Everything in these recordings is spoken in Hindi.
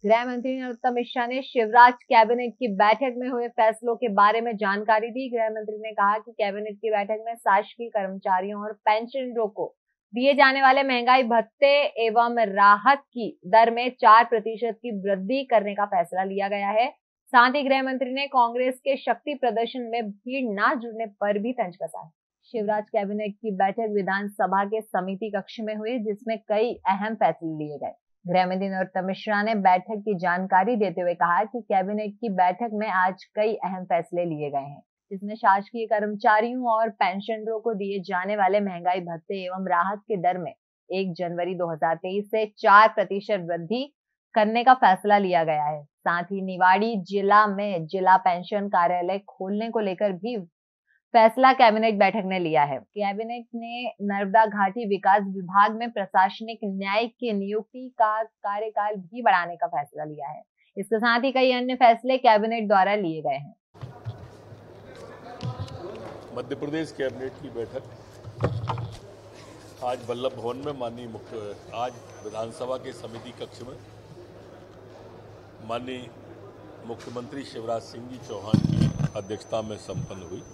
गृह मंत्री नरोत्तम मिश्रा ने शिवराज कैबिनेट की बैठक में हुए फैसलों के बारे में जानकारी दी। गृह मंत्री ने कहा कि कैबिनेट की बैठक में शासकीय कर्मचारियों और पेंशनरों को दिए जाने वाले महंगाई भत्ते एवं राहत की दर में 4% की वृद्धि करने का फैसला लिया गया है। साथ ही गृह मंत्री ने कांग्रेस के शक्ति प्रदर्शन में भीड़ न जुड़ने पर भी तंज कसा है। शिवराज कैबिनेट की बैठक विधानसभा के समिति कक्ष में हुई, जिसमें कई अहम फैसले लिए गए। गृह मंत्री नरोत्तम मिश्रा ने बैठक की जानकारी देते हुए कहा कि कैबिनेट की बैठक में आज कई अहम फैसले लिए गए हैं, जिसमें शासकीय कर्मचारियों और पेंशनरों को दिए जाने वाले महंगाई भत्ते एवं राहत की दर में 1 जनवरी 2023 से 4% वृद्धि करने का फैसला लिया गया है। साथ ही निवाड़ी जिला में जिला पेंशन कार्यालय खोलने को लेकर भी फैसला कैबिनेट बैठक ने लिया है। कैबिनेट ने नर्मदा घाटी विकास विभाग में प्रशासनिक न्यायिक की नियुक्ति का कार्यकाल भी बढ़ाने का फैसला लिया है। इसके साथ ही कई अन्य फैसले कैबिनेट द्वारा लिए गए हैं। मध्य प्रदेश कैबिनेट की बैठक आज वल्लभ भवन में आज विधानसभा के समिति कक्ष में माननीय मुख्यमंत्री शिवराज सिंह जी चौहान की अध्यक्षता में संपन्न हुई।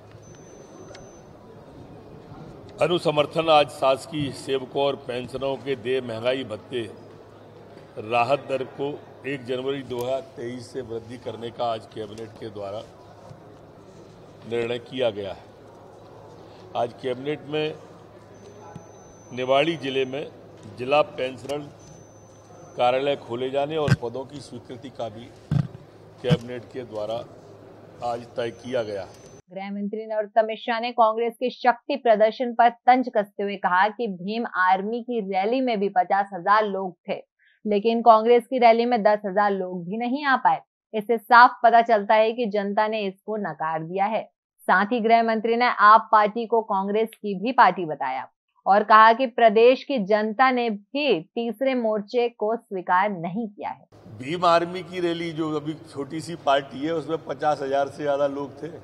अनुसमर्थन आज शासकीय सेवकों और पेंशनरों के देय महंगाई भत्ते राहत दर को 1 जनवरी 2023 से वृद्धि करने का आज कैबिनेट के द्वारा निर्णय किया गया है। आज कैबिनेट में निवाड़ी जिले में जिला पेंशनर कार्यालय खोले जाने और पदों की स्वीकृति का भी कैबिनेट के द्वारा आज तय किया गया है। गृह मंत्री नरोत्तम मिश्रा ने कांग्रेस के शक्ति प्रदर्शन पर तंज कसते हुए कहा कि भीम आर्मी की रैली में भी 50,000 लोग थे, लेकिन कांग्रेस की रैली में 10,000 लोग भी नहीं आ पाए। इससे साफ पता चलता है कि जनता ने इसको नकार दिया है। साथ ही गृह मंत्री ने आप पार्टी को कांग्रेस की भी पार्टी बताया और कहा कि प्रदेश की जनता ने भी तीसरे मोर्चे को स्वीकार नहीं किया है। भीम आर्मी की रैली जो अभी छोटी सी पार्टी है, उसमें 50,000 से ज्यादा लोग थे।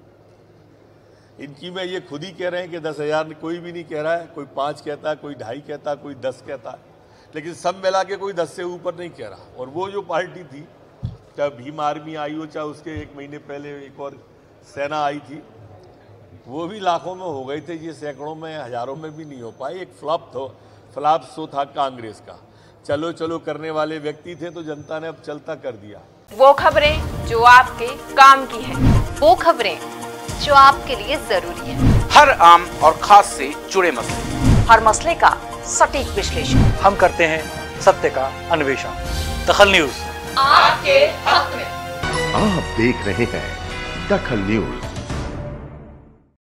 इनकी में ये खुद ही कह रहे हैं कि 10,000 कोई भी नहीं कह रहा है। कोई 5 कहता है, कोई 2.5 कहता है, कोई 10 कहता है, लेकिन सब मिला के कोई 10 से ऊपर नहीं कह रहा। और वो जो पार्टी थी, चाहे भीम आर्मी आई हो, चाहे उसके 1 महीने पहले एक और सेना आई थी, वो भी लाखों में हो गए थे। ये सैकड़ों में, हजारों में भी नहीं हो पाए। एक फ्लॉप शो था कांग्रेस का। चलो चलो करने वाले व्यक्ति थे, तो जनता ने अब चलता कर दिया। वो खबरें जो आपके काम की है, वो खबरें जो आपके लिए जरूरी है। हर आम और खास से जुड़े मसले, हर मसले का सटीक विश्लेषण हम करते हैं, सत्य का अन्वेषण। दखल न्यूज आपके हक में। आप देख रहे हैं दखल न्यूज।